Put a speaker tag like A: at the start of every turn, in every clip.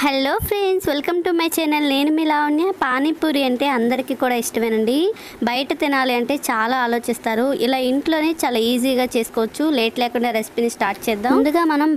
A: Hello friends, welcome to my channel. నేను మీ లావణ్య. పానీపూరి అంటే అందరికీ కూడా ఇష్టమేనండి. బయట తినాలి అంటే చాలా ఆలోచిస్తారు. ఇలా ఇంట్లోనే చాలా ఈజీగా చేసుకోవచ్చు. లేట్ లేకుండా రెసిపీని స్టార్ట్ చేద్దాం. ముందుగా మనం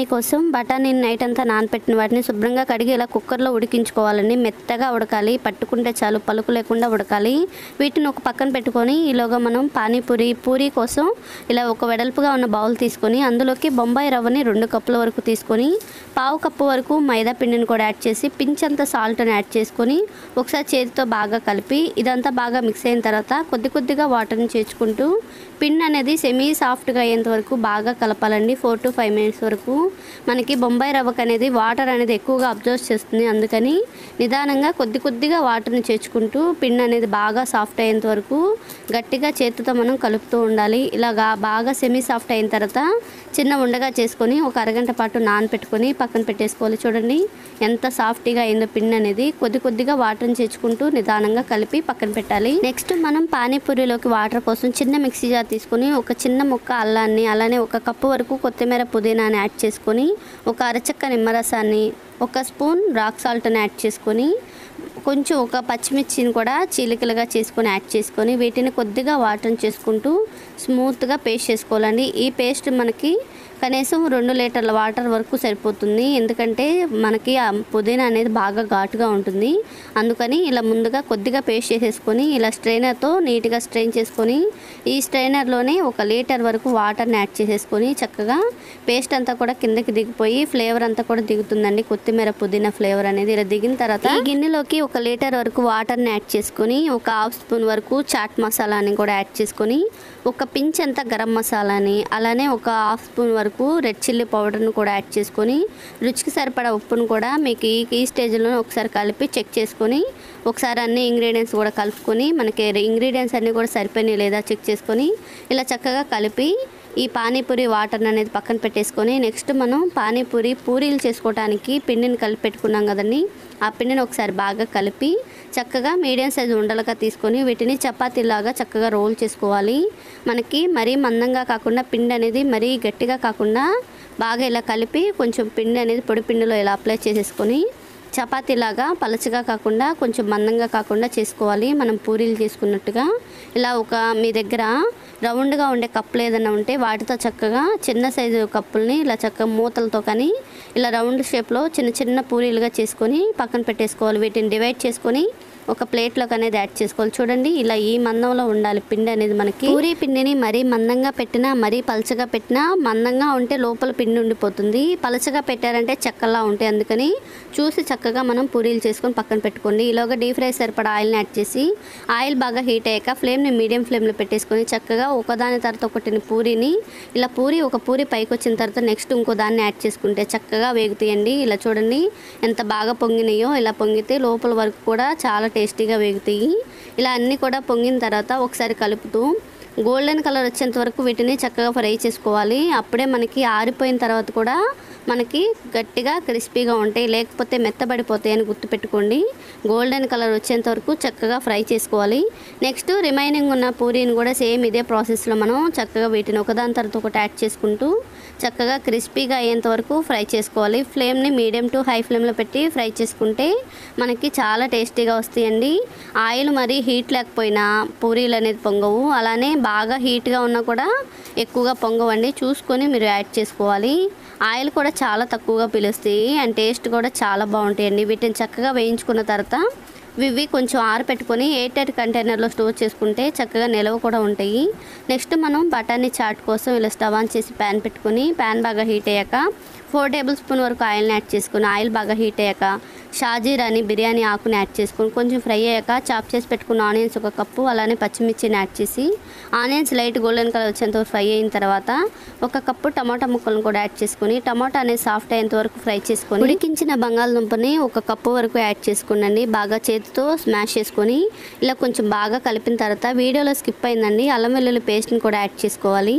A: బఠానీ నైట్ అంతా నానపెట్టిన వాటిని శుభ్రంగా కడిగి ఇలా కుక్కర్లో ఉడికించుకోవాలండి. మెత్తగా ఉడకాలి, పట్టుకుంటే చాలు, పలుకు లేకుండా ఉడకాలి. వీటిని ఒక పక్కన పెట్టుకొని ఈలోగా మనం పూరీ కోసం ఇలా ఒక వెడల్పుగా ఉన్న బౌల్ తీసుకొని అందులోకి బొంబాయి రవ్వని 2 కప్పుల వరకు తీసుకొని 1/2 కప్పు వరకు మైదా పిండిని కూడా యాడ్ చేసి పించంత సాల్ట్ని యాడ్ చేసుకొని ఒకసారి చేతితో బాగా కలిపి ఇదంతా బాగా మిక్స్ అయిన తర్వాత కొద్దిగా వాటర్ని చేర్చుకుంటూ పిండి అనేది సెమీ సాఫ్ట్గా అయ్యేంత వరకు బాగా కలపాలండి. 4 to 5 minutes వరకు. మనకి బొంబాయి రవ్వకు అనేది వాటర్ అనేది ఎక్కువగా అబ్జర్వ్ చేస్తుంది. అందుకని నిదానంగా కొద్దిగా వాటర్ని చేర్చుకుంటూ పిండి అనేది బాగా సాఫ్ట్ అయ్యేంత వరకు గట్టిగా చేతితో మనం కలుపుతూ ఉండాలి. ఇలాగా బాగా సెమీ సాఫ్ట్ అయిన తర్వాత చిన్న ఉండగా చేసుకొని ఒక అరగంట పాటు నానపెట్టుకొని పక్కన పెట్టేసుకోవాలి. చూడండి ఎంత సాఫ్ట్గా అయిందో పిండి అనేది. కొద్దిగా వాటర్ని చేర్చుకుంటూ నిదానంగా కలిపి పక్కన పెట్టాలి. నెక్స్ట్ మనం పానీపూరిలోకి వాటర్ కోసం చిన్న మిక్సీ జార్ తీసుకొని ఒక చిన్న ముక్క అల్లాన్ని, అలానే 1 కప్పు వరకు కొత్తిమీర పుదీనాని యాడ్ చేసుకొని ఒక అరచక్క నిమ్మరసాన్ని, 1 స్పూన్ రాక్ సాల్ట్ని యాడ్ చేసుకొని కొంచెం ఒక పచ్చిమిర్చిని కూడా చీలికలుగా చేసుకొని యాడ్ చేసుకొని వీటిని కొద్దిగా వాటర్ని చేసుకుంటూ స్మూత్గా పేస్ట్ చేసుకోవాలండి. ఈ పేస్ట్ మనకి కనీసం 2 లీటర్ల వాటర్ వరకు సరిపోతుంది. ఎందుకంటే మనకి ఆ పుదీనా అనేది బాగా ఘాటుగా ఉంటుంది. అందుకని ఇలా ముందుగా కొద్దిగా పేస్ట్ చేసేసుకొని ఇలా స్ట్రైనర్తో నీట్గా స్ట్రెయిన్ చేసుకొని ఈ స్ట్రైనర్లోనే 1 లీటర్ వరకు వాటర్ని యాడ్ చేసేసుకొని చక్కగా పేస్ట్ అంతా కూడా కిందకి దిగిపోయి ఫ్లేవర్ అంతా కూడా దిగుతుందండి. కొత్తిమీర పుదీనా ఫ్లేవర్ అనేది ఇలా దిగిన తర్వాత ఈ గిన్నెలోకి 1 లీటర్ వరకు వాటర్ని యాడ్ చేసుకొని ఒక 1/2 స్పూన్ వరకు చాట్ మసాలాని కూడా యాడ్ చేసుకొని ఒక పించ్ అంతా గరం మసాలాని, అలానే ఒక 1/2 స్పూన్ వరకు రెడ్ చిల్లీ పౌడర్ను కూడా యాడ్ చేసుకొని రుచికి సరిపడా ఉప్పును కూడా మీకు ఈ స్టేజ్లో ఒకసారి కలిపి చెక్ చేసుకొని ఒకసారి అన్ని ఇంగ్రీడియంట్స్ కూడా కలుపుకొని మనకి ఇంగ్రీడియంట్స్ అన్నీ కూడా సరిపోయినాయి లేదా చెక్ చేసుకొని ఇలా చక్కగా కలిపి ఈ పానీపూరి వాటర్ అనేది పక్కన పెట్టేసుకొని నెక్స్ట్ మనం పూరీలు చేసుకోవడానికి పిండిని కలిపి పెట్టుకున్నాం కదండి. ఆ పిండిని ఒకసారి బాగా కలిపి చక్కగా మీడియం సైజు ఉండలుగా తీసుకొని వీటిని చపాతీలాగా చక్కగా రోల్ చేసుకోవాలి. మనకి మరీ మందంగా కాకుండా పిండి అనేది మరీ గట్టిగా కాకుండా బాగా ఇలా కలిపి కొంచెం పిండి అనేది పొడి పిండిలో ఇలా అప్లై చేసేసుకొని చపాతీలాగా పలచగా కాకుండా కొంచెం మందంగా కాకుండా చేసుకోవాలి. మనం పూరీలు చేసుకున్నట్టుగా ఇలా మీ దగ్గర రౌండ్గా ఉండే కప్పులు ఏదైనా ఉంటే వాటితో చక్కగా చిన్న సైజు కప్పుల్ని ఇలా చక్కగా మూతలతో కానీ ఇలా రౌండ్ షేప్లో చిన్న పూరీలుగా చేసుకొని పక్కన పెట్టేసుకోవాలి. వీటిని డివైడ్ చేసుకొని ఒక ప్లేట్లోకి అనేది యాడ్ చేసుకోవాలి. చూడండి ఇలా ఈ మందంలో ఉండాలి పిండి అనేది. మనకి పూరీ పిండిని మరీ మందంగా పెట్టినా మరీ పలచగా పెట్టినా మందంగా ఉంటే లోపల పిండి ఉండిపోతుంది, పలచగా పెట్టారంటే చెక్కలా ఉంటాయి. అందుకని చూసి చక్కగా మనం పూరీలు చేసుకొని పక్కన పెట్టుకోండి. ఈలోగా డీప్ ఫ్రై సరిపడా ఆయిల్ని యాడ్ చేసి ఆయిల్ బాగా హీట్ అయ్యాక ఫ్లేమ్ని మీడియం ఫ్లేమ్లో పెట్టేసుకొని చక్కగా ఒకదాని తర్వాత ఒకటిని పూరీని ఇలా ఒక పూరి పైకి వచ్చిన తర్వాత నెక్స్ట్ ఇంకో దాన్ని యాడ్ చేసుకుంటే చక్కగా వేగుతాయండి. ఇలా చూడండి ఎంత బాగా పొంగినాయో. ఇలా పొంగితే లోపల వరకు కూడా చాలా టేస్టీగా వేగుతాయి. ఇలా అన్నీ కూడా పొంగిన తర్వాత ఒకసారి కలుపుతూ గోల్డెన్ కలర్ వచ్చేంత వరకు వీటిని చక్కగా ఫ్రై చేసుకోవాలి. అప్పుడే మనకి ఆరిపోయిన తర్వాత కూడా మనకి గట్టిగా క్రిస్పీగా ఉంటాయి, లేకపోతే మెత్తబడిపోతాయి అని గుర్తుపెట్టుకోండి. గోల్డెన్ కలర్ వచ్చేంత వరకు చక్కగా ఫ్రై చేసుకోవాలి. నెక్స్ట్ రిమైనింగ్ ఉన్న పూరీని కూడా సేమ్ ఇదే ప్రాసెస్లో మనం చక్కగా వీటిని ఒకదాని తర్వాత ఒకటి యాడ్ చేసుకుంటూ చక్కగా క్రిస్పీగా అయ్యేంత వరకు ఫ్రై చేసుకోవాలి. ఫ్లేమ్ని మీడియం టు హై ఫ్లేమ్లో పెట్టి ఫ్రై చేసుకుంటే మనకి చాలా టేస్టీగా వస్తాయండి. ఆయిల్ మరీ హీట్ లేకపోయినా పూరీలు అనేది పొంగవు, అలానే బాగా హీట్గా ఉన్నా కూడా ఎక్కువగా పొంగవండి. చూసుకొని మీరు యాడ్ చేసుకోవాలి. ఆయిల్ కూడా చాలా తక్కువగా పీలుస్తాయి అండ్ టేస్ట్ కూడా చాలా బాగుంటాయండి. వీటిని చక్కగా వేయించుకున్న తర్వాత ఇవి కొంచెం ఆరపెట్టుకొని ఎయిర్ టైట్ కంటైనర్లో స్టోర్ చేసుకుంటే చక్కగా నిలవ కూడా ఉంటాయి. నెక్స్ట్ మనం బఠానీ చాట్ కోసం ఇలా స్టవ్ ఆన్ చేసి ప్యాన్ పెట్టుకొని ప్యాన్ బాగా హీట్ అయ్యాక 4 టేబుల్ స్పూన్ వరకు ఆయిల్ని యాడ్ చేసుకొని ఆయిల్ బాగా హీట్ అయ్యాక షాజీరాని బిర్యానీ ఆకుని యాడ్ చేసుకొని కొంచెం ఫ్రై అయ్యాక చాప్ చేసి పెట్టుకున్న ఆనియన్స్ 1 కప్పు, అలానే పచ్చిమిర్చిని యాడ్ చేసి ఆనియన్స్ లైట్ గోల్డెన్ కలర్ వచ్చేంత ఫ్రై అయిన తర్వాత 1 కప్పు టమాటా ముక్కలను కూడా యాడ్ చేసుకొని టమాటా అనేది సాఫ్ట్ అయ్యేంత వరకు ఫ్రై చేసుకొని ఉడికించిన బంగాళదుంపని 1 కప్పు వరకు యాడ్ చేసుకోండి. బాగా చేతితో స్మాష్ చేసుకొని ఇలా కొంచెం బాగా కలిపిన తర్వాత వీడియోలో స్కిప్ అయిందండి అల్లం వెల్లుల్లి పేస్ట్ని కూడా యాడ్ చేసుకోవాలి.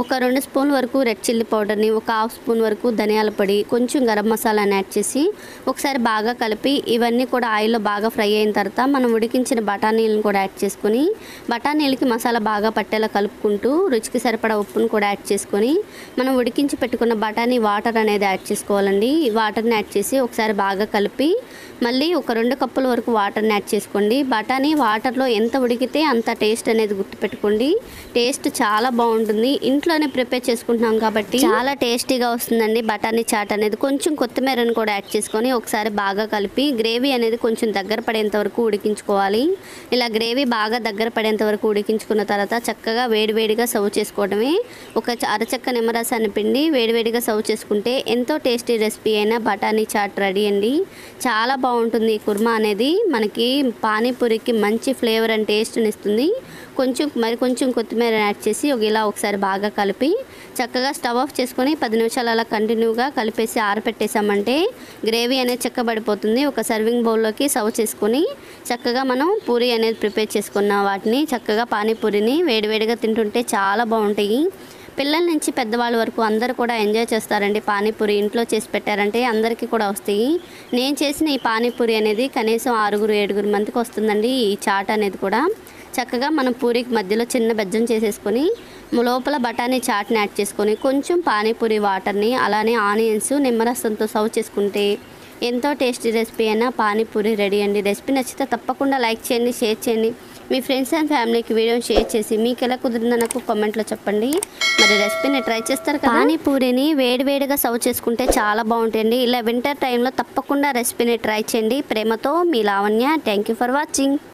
A: 2 స్పూన్ వరకు రెడ్ చిల్లీ పౌడర్ని, 1/2 స్పూన్ వరకు ధనియాల పొడి, కొంచెం గరం మసాలాని యాడ్ చేసి ఒకసారి బాగా కలిపి ఇవన్నీ కూడా ఆయిల్లో బాగా ఫ్రై అయిన తర్వాత మనం ఉడికించిన బఠానీలను కూడా యాడ్ చేసుకొని బఠానీలకి మసాలా బాగా పట్టేలా కలుపుకుంటూ రుచికి సరిపడా ఉప్పును కూడా యాడ్ చేసుకొని మనం ఉడికించి పెట్టుకున్న బఠానీ వాటర్ అనేది యాడ్ చేసుకోవాలండి. ఈ వాటర్ని యాడ్ చేసి ఒకసారి బాగా కలిపి మళ్ళీ ఒక 2 కప్పుల వరకు వాటర్ని యాడ్ చేసుకోండి. బఠానీ వాటర్లో ఎంత ఉడికితే అంత టేస్ట్ అనేది గుర్తుపెట్టుకోండి. టేస్ట్ చాలా బాగుంటుంది. ఇంట్లోనే ప్రిపేర్ చేసుకుంటున్నాం కాబట్టి చాలా టేస్టీగా వస్తుందండి బఠానీ చాట్ అనేది. కొంచెం కొత్తిమీరను కూడా యాడ్ చేసుకొని ఒకసారి బాగా కలిపి గ్రేవీ అనేది కొంచెం దగ్గర పడేంత వరకు ఉడికించుకోవాలి. ఇలా గ్రేవీ బాగా దగ్గర పడేంత వరకు ఉడికించుకున్న తర్వాత చక్కగా వేడివేడిగా సర్వ్ చేసుకోవడమే. ఒక అరచక్క నిమ్మరసాన్ని పిండి వేడివేడిగా సర్వ్ చేసుకుంటే ఎంతో టేస్టీ రెసిపీ అయిన బఠానీ చాట్ రెడీ అండి. చాలా బాగుంటుంది ఈ కుర్మా అనేది. మనకి పానీపూరికి మంచి ఫ్లేవర్ అండ్ టేస్ట్ని ఇస్తుంది. కొంచెం కొత్తిమీర యాడ్ చేసి ఇలా ఒకసారి బాగా కలిపి చక్కగా స్టవ్ ఆఫ్ చేసుకొని 10 నిమిషాలు అలా కంటిన్యూగా కలిపేసి ఆరపెట్టేసామంటే గ్రేవీ అనేది చక్కబడిపోతుంది. ఒక సర్వింగ్ బౌల్లోకి సర్వ్ చేసుకొని చక్కగా మనం పూరి అనేది ప్రిపేర్ చేసుకున్న వాటిని చక్కగా పానీపూరిని వేడివేడిగా తింటుంటే చాలా బాగుంటాయి. పిల్లల నుంచి పెద్దవాళ్ళ వరకు అందరూ కూడా ఎంజాయ్ చేస్తారండి. పానీపూరి ఇంట్లో చేసి పెట్టారంటే అందరికీ కూడా వస్తాయి. నేను చేసిన ఈ పానీపూరి అనేది కనీసం 6-7 మందికి వస్తుందండి. ఈ చాట్ అనేది కూడా చక్కగా మనం పూరికి మధ్యలో చిన్న బెజ్జం చేసేసుకొని లోపల బఠానీ చాట్ని యాడ్ చేసుకొని కొంచెం పానీపూరి వాటర్ని అలానే ఆనియన్స్ నిమ్మరసంతో సర్వ్ చేసుకుంటే ఎంతో టేస్టీ రెసిపీ అయినా పానీపూరి రెడీ అండి. రెసిపీ నచ్చితే తప్పకుండా లైక్ చేయండి, షేర్ చేయండి. మీ ఫ్రెండ్స్ అండ్ ఫ్యామిలీకి వీడియోని షేర్ చేసి మీకు ఎలా కుదిరిందో నాకు కామెంట్లో చెప్పండి. మరి రెసిపీని ట్రై చేస్తారు కదా. పానీపూరిని వేడివేడిగా సర్వ్ చేసుకుంటే చాలా బాగుంటాయండి. ఇలా వింటర్ టైంలో తప్పకుండా రెసిపీని ట్రై చేయండి. ప్రేమతో మీ Lavanya. Thank you for watching.